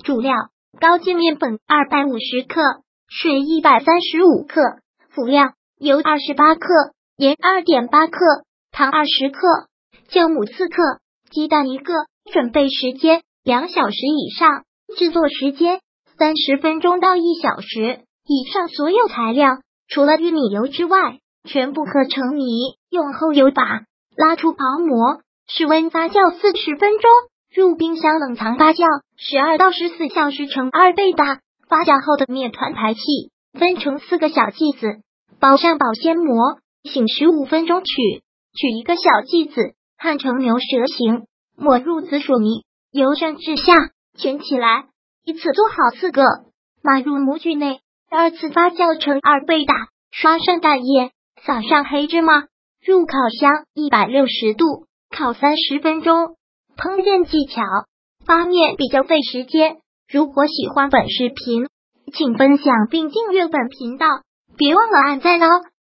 主料：高筋面粉250克，水135克，辅料：油28克，盐2.8克，糖20克，酵母4克，鸡蛋1个。准备时间2小时以上，制作时间30分钟到1小时。以上所有材料除了玉米油之外，全部和成泥，用后油把拉出泡沫，室温发酵40分钟，入冰箱冷藏发酵12到14小时成2倍大。发酵后的面团排气，分成4个小剂子，包上保鲜膜，醒15分钟取一个小剂子，焊成牛舌形，抹入紫薯泥，由上至下卷起来，依次做好4个，码入模具内，2次发酵成2倍大，刷上蛋液，撒上黑芝麻，入烤箱160度烤30分钟。烹饪技巧：发面比较费时间，如果喜欢本视频，请分享并订阅本频道，别忘了按赞哦。